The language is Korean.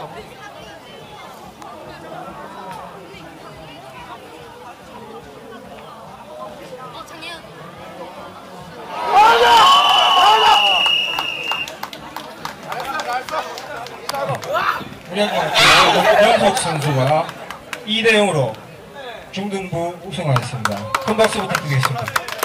연석 선수가 2대 0으로 중등부 우승하였습니다. 큰 박수 부탁드리겠습니다.